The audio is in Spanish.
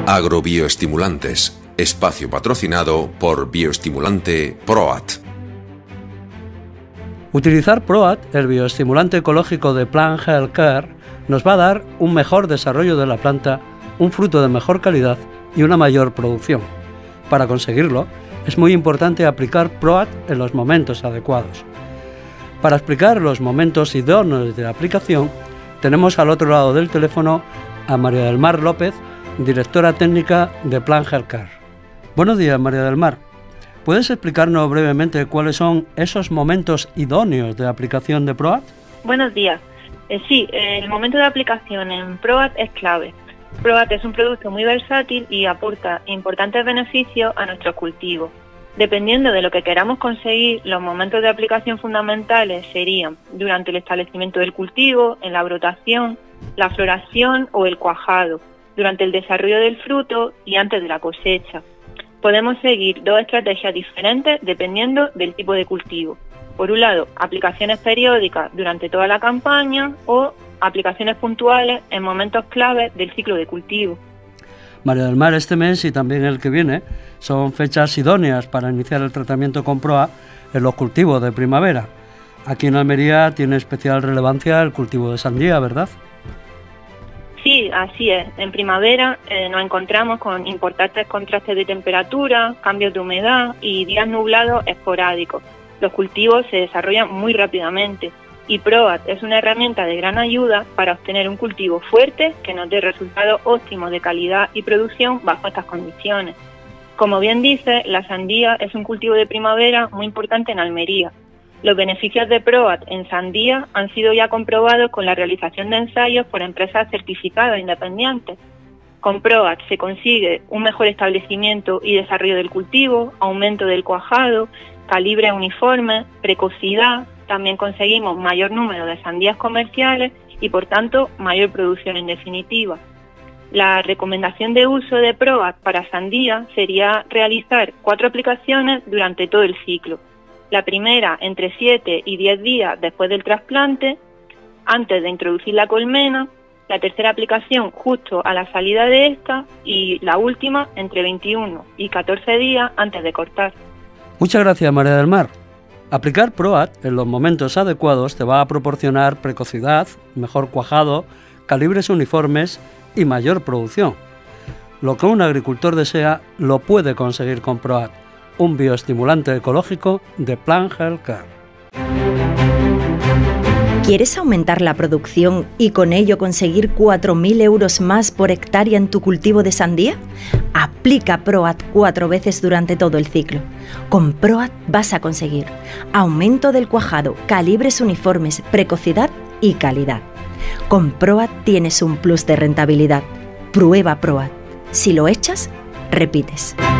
Agrobioestimulantes, espacio patrocinado por Bioestimulante ProAt. Utilizar ProAt, el bioestimulante ecológico de Plant Health Care, nos va a dar un mejor desarrollo de la planta, un fruto de mejor calidad y una mayor producción. Para conseguirlo, es muy importante aplicar ProAt en los momentos adecuados. Para explicar los momentos idóneos de aplicación, tenemos al otro lado del teléfono a María del Mar López, directora técnica de Plant Health Care. Buenos días, María del Mar. ¿Puedes explicarnos brevemente cuáles son esos momentos idóneos de aplicación de ProAt? Buenos días. Sí, el momento de aplicación en ProAt es clave. ProAt es un producto muy versátil y aporta importantes beneficios a nuestros cultivos. Dependiendo de lo que queramos conseguir, los momentos de aplicación fundamentales serían durante el establecimiento del cultivo, en la brotación, la floración o el cuajado, durante el desarrollo del fruto y antes de la cosecha. Podemos seguir dos estrategias diferentes dependiendo del tipo de cultivo. Por un lado, aplicaciones periódicas durante toda la campaña o aplicaciones puntuales en momentos claves del ciclo de cultivo. María del Mar, este mes y también el que viene son fechas idóneas para iniciar el tratamiento con ProAt en los cultivos de primavera. Aquí en Almería tiene especial relevancia el cultivo de sandía, ¿verdad? Sí, así es. En primavera nos encontramos con importantes contrastes de temperatura, cambios de humedad y días nublados esporádicos. Los cultivos se desarrollan muy rápidamente y ProAt es una herramienta de gran ayuda para obtener un cultivo fuerte que nos dé resultados óptimos de calidad y producción bajo estas condiciones. Como bien dice, la sandía es un cultivo de primavera muy importante en Almería. Los beneficios de ProAt en sandía han sido ya comprobados con la realización de ensayos por empresas certificadas independientes. Con ProAt se consigue un mejor establecimiento y desarrollo del cultivo, aumento del cuajado, calibre uniforme, precocidad. También conseguimos mayor número de sandías comerciales y, por tanto, mayor producción en definitiva. La recomendación de uso de ProAt para sandía sería realizar 4 aplicaciones durante todo el ciclo. La primera entre 7 y 10 días después del trasplante, antes de introducir la colmena, la tercera aplicación justo a la salida de esta y la última entre 21 y 14 días antes de cortar. Muchas gracias, María del Mar. Aplicar ProAt en los momentos adecuados te va a proporcionar precocidad, mejor cuajado, calibres uniformes y mayor producción. Lo que un agricultor desea lo puede conseguir con ProAt, un bioestimulante ecológico de Plant Health Care. ¿Quieres aumentar la producción y con ello conseguir 4.000 euros más por hectárea en tu cultivo de sandía? Aplica ProAt 4 veces durante todo el ciclo. Con ProAt vas a conseguir aumento del cuajado, calibres uniformes, precocidad y calidad. Con ProAt tienes un plus de rentabilidad. Prueba ProAt. Si lo echas, repites.